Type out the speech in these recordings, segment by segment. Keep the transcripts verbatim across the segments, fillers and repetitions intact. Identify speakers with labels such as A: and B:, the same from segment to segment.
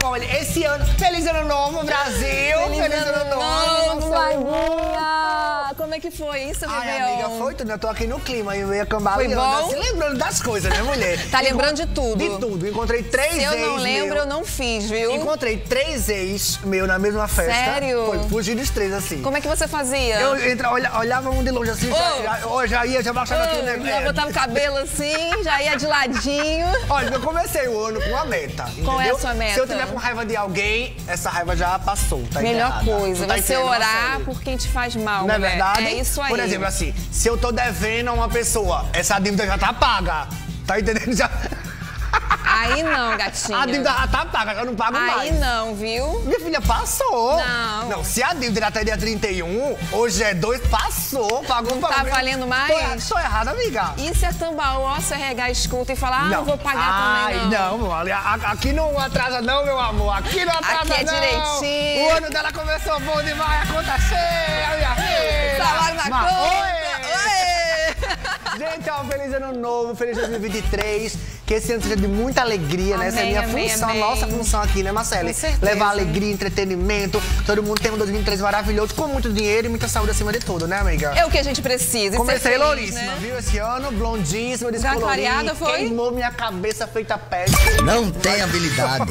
A: olha, esse ano... Feliz Ano Novo, Brasil!
B: Feliz,
A: Feliz Ano, ano Novo,
B: Lagoinha! Como é que foi isso,
A: Ai,
B: Réveillon?
A: amiga, foi tudo. Eu tô aqui no clima e eu ia cambaleando.
B: Foi bom?
A: Se lembrando das coisas, né, mulher?
B: Tá lembrando de tudo?
A: De tudo. Encontrei três
B: Se
A: ex
B: eu não lembro,
A: meu.
B: eu não fiz, viu?
A: Encontrei três ex meu na mesma festa.
B: Sério?
A: Foi, fugi dos três, assim.
B: Como é que você fazia?
A: Eu entra, olha, olhava um de longe assim,
B: Oh.
A: já, já, oh, já ia, já baixava
B: Oh,
A: aqui, né?
B: já botava o cabelo assim, já ia de ladinho.
A: Olha, eu comecei o ano com uma meta,
B: Qual
A: entendeu?
B: é a sua meta?
A: Se eu tiver com raiva de alguém, essa raiva já passou, tá
B: Melhor
A: enterrada.
B: coisa,
A: Tu tá
B: você
A: entendendo,
B: orar
A: Marcelo?
B: por quem te faz mal,
A: Não é
B: mulher.
A: verdade?
B: É isso aí.
A: Por exemplo, assim, se eu tô devendo a uma pessoa, essa dívida já tá paga. Tá entendendo? Já...
B: Aí não, gatinha.
A: A dívida já tá paga, eu não pago
B: Aí
A: mais.
B: não, viu?
A: Minha filha, passou.
B: Não.
A: Não, se a dívida era até dia trinta e um, hoje é dois, passou, pagou,
B: Não
A: pagou.
B: tá valendo mais?
A: Tô, tô errada, amiga.
B: E se a Tambaú, se arregar, escuta e falar, ah, não vou pagar
A: Ai,
B: também não.
A: não, olha, a- aqui não atrasa não, meu amor. Aqui não atrasa
B: Aqui é
A: não.
B: direitinho.
A: O ano dela começou bom demais, a conta cheia, minha filha.
B: Salário na
A: Mas,
B: conta.
A: oi.
B: Oi!
A: Gente, ó, feliz ano novo, feliz dois mil e vinte e três. Que esse ano seja de muita alegria, né? Essa é a
B: Amém,
A: minha
B: amém,
A: função,
B: amém.
A: nossa função aqui, né, Marcele?
B: Com certeza.
A: Levar alegria, entretenimento. Todo mundo tem um dois mil e vinte e três maravilhoso, com muito dinheiro e muita saúde acima de tudo, né, amiga?
B: É o que a gente precisa. e
A: Comecei
B: ser feliz,
A: louríssima,
B: né?
A: viu? Esse ano, blondíssima,
B: Já
A: descolorida.
B: clareada foi?
A: Queimou minha cabeça feita peste.
C: Não tem habilidade.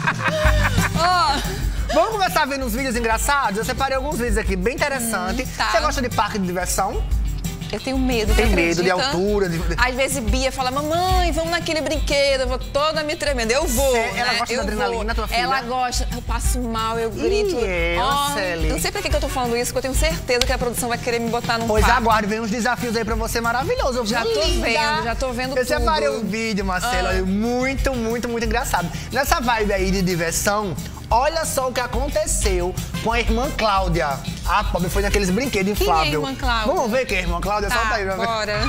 B: Ó,
A: Vamos começar vendo uns vídeos engraçados? Eu separei alguns vídeos aqui bem interessantes.
B: Hum, tá.
A: Você gosta de parque de diversão?
B: eu tenho medo,
A: Tem
B: tu
A: medo de
B: acredita?
A: altura? De...
B: Às vezes Bia fala, mamãe, vamos naquele brinquedo, eu vou toda me tremendo. Eu vou,
A: Cê- ela
B: né?
A: gosta
B: eu
A: da adrenalina,
B: vou.
A: tua filha?
B: Ela gosta, eu passo mal, eu grito.
A: Ih,
B: Ó,
A: Marcele.
B: eu não sei pra que que eu tô falando isso, porque eu tenho certeza que a produção vai querer me botar num
A: Pois
B: parque.
A: aguarde, vem uns desafios aí pra você maravilhosos. Eu
B: Já
A: vou
B: tô
A: linda.
B: vendo, já tô vendo
A: Eu separei
B: tudo.
A: um vídeo, Marcelo,
B: Ah.
A: olha, muito, muito, muito engraçado. Nessa vibe aí de diversão, olha só o que aconteceu com a irmã Cláudia. A pobre foi naqueles brinquedos
B: Quem é a
A: infláveis.
B: irmã Cláudia?
A: Vamos ver quem é a irmã Cláudia?
B: Tá,
A: Solta aí, pra ver.
B: bora.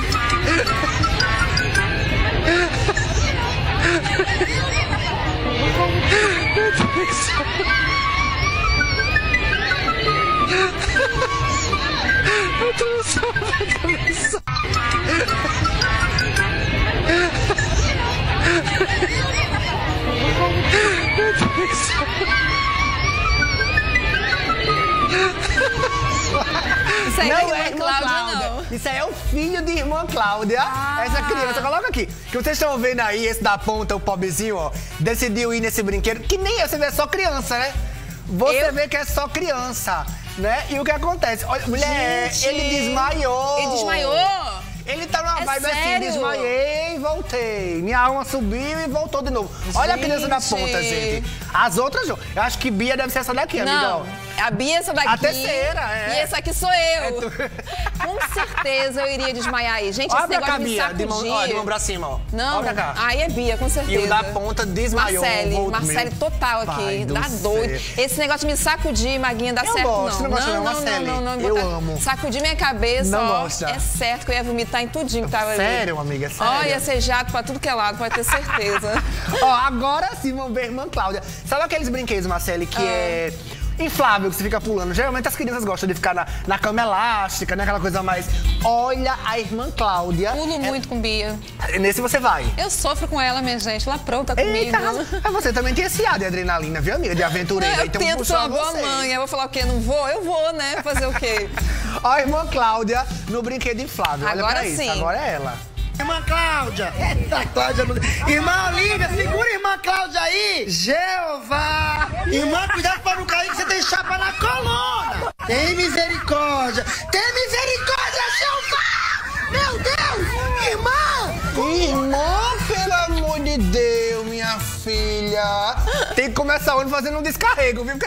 B: Isso aí
A: Não
B: não
A: é
B: é
A: irmã
B: Cláudia,
A: Cláudia.
B: não.
A: Isso aí é o filho de irmã Cláudia.
B: Ah.
A: Essa criança, coloca aqui. Que vocês estão vendo aí, esse da ponta, o pobrezinho, ó. Decidiu ir nesse brinquedo. Que nem é, você vê, é só criança, né? Você
B: Eu-
A: vê que é só criança, né? E o que acontece? Olha, mulher,
B: Gente,
A: ele desmaiou.
B: Ele desmaiou?
A: Ele tá numa
B: É
A: vibe assim,
B: sério?
A: desmaiei e voltei. Minha alma subiu e voltou de novo. Olha a criança da
B: Gente.
A: ponta, gente. As outras, não. Eu acho que Bia deve ser essa daqui, amiga.
B: Não,
A: ó.
B: a Bia é essa daqui.
A: A terceira, é.
B: E essa aqui sou eu.
A: É tu.
B: Com certeza eu iria desmaiar aí. Gente,
A: Olha
B: esse
A: pra
B: negócio
A: cá,
B: de me
A: Bia. De mão,
B: sacudir.
A: ó, de mão pra cima, ó.
B: Não,
A: Olha pra cá.
B: aí é Bia, com certeza.
A: E o da ponta desmaiou.
B: Marcele,
A: voltou,
B: Marcele
A: meu
B: total
A: pai
B: aqui,
A: do
B: dá
A: céu.
B: doido. Esse negócio de me sacudir, Maguinha, dá
A: Eu
B: certo
A: gosto,
B: não.
A: não gosto não,
B: não,
A: Marcele.
B: não, não, não,
A: Eu
B: botar-
A: amo.
B: Sacudir minha cabeça,
A: Não
B: ó,
A: gosta.
B: é certo que eu ia vomitar em tudinho que tava ali.
A: Sério, amiga, sério?
B: Ó, ia ser jato pra tudo que é lado, pode ter certeza.
A: Ó, agora sim vamos ver a irmã Cláudia. Sabe aqueles brinquedos, Marcele, que
B: Ah.
A: é inflável, que você fica pulando? Geralmente as crianças gostam de ficar na, na cama elástica, né? Aquela coisa mais... Olha a irmã Cláudia.
B: Pulo muito com Bia.
A: É, nesse você vai.
B: Eu sofro com ela, minha gente, ela pronta comigo.
A: Eita, mas você também tem esse ar de adrenalina, viu, amiga? De aventureira.
B: Eu
A: então
B: tento ser
A: puxou
B: uma boa
A: você.
B: mãe. Eu vou falar o quê? Não vou? Eu vou, né? Fazer o quê?
A: Ó, a irmã Cláudia no brinquedo inflável. Olha
B: Agora
A: pra isso.
B: sim.
A: Agora é ela.
C: Irmã Cláudia. Eita, Cláudia. não- Irmã Olívia, segura a irmã Cláudia aí. Jeová. Irmã, cuidado pra não cair que você tem chapa na coluna. Tem misericórdia. Tem misericórdia, Jeová. Meu Deus. Irmã.
A: Irmã, pelo amor de Deus, minha filha. Tem que começar o ano fazendo um descarrego, viu?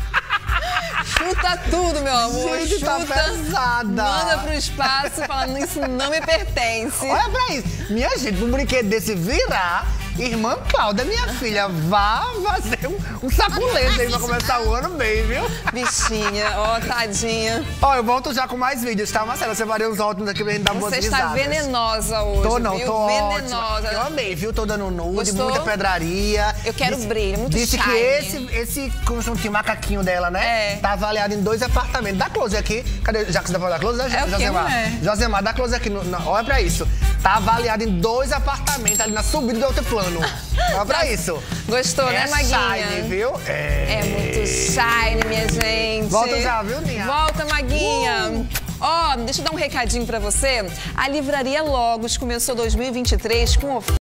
B: Chuta tudo, meu amor.
A: Gente,
B: Chuta.
A: tá pesada.
B: Manda pro espaço falando isso não me pertence.
A: Olha pra isso. Minha gente, um brinquedo desse virar, irmã Cláudia, minha filha, vá fazer um, um saculento aí pra começar o ano bem, viu?
B: Bichinha, ó, tadinha.
A: Ó, eu volto já com mais vídeos, tá, Marcela? Eu separei uns ótimos aqui pra gente dar boas
B: Você está
A: risadas.
B: venenosa hoje,
A: Tô não,
B: viu?
A: tô
B: venenosa.
A: ótima. Eu amei, viu? Tô dando nude,
B: Gostou?
A: muita pedraria.
B: Eu quero brilho, muito
A: Disse que
B: shine.
A: esse, esse conjuntinho macaquinho dela, né?
B: É.
A: Tá avaliado em dois apartamentos. Dá close aqui. Cadê? Já que você tá falando da close, né?
B: É o quê,
A: Josemar?
B: mulher?
A: Josemar, dá close aqui. No, no- olha pra isso. Tá avaliada em dois apartamentos ali na subida do altiplano. Só pra isso.
B: Gostou,
A: é
B: né, Maguinha?
A: Shine, viu? É.
B: É muito shine, minha gente.
A: Volta já, viu, Ninha?
B: Volta, Maguinha.
A: Uh!
B: Ó, oh, deixa eu dar um recadinho pra você. A Livraria Logos começou dois mil e vinte e três com ofertas.